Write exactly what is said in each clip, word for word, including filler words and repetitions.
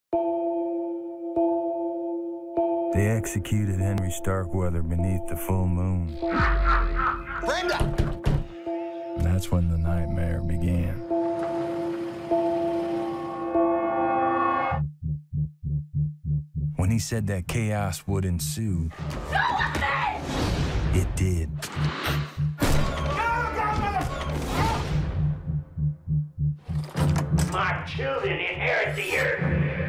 They executed Henry Starkweather beneath the full moon. Brenda! And that's when the nightmare began. When he said that chaos would ensue, it did. My children inherit the earth.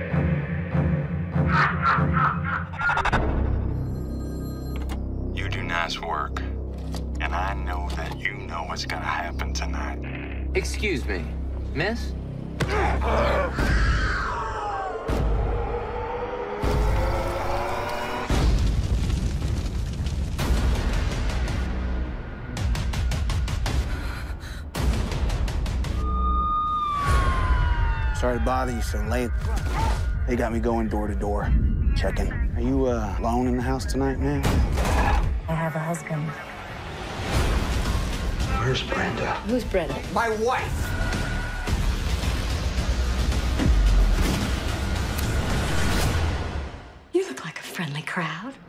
You do nice work, and I know that you know what's gonna happen tonight. Excuse me, miss? Sorry to bother you so late. They got me going door to door, checking. Are you uh, alone in the house tonight, man? I have a husband. Where's Brenda? Who's Brenda? My wife! You look like a friendly crowd.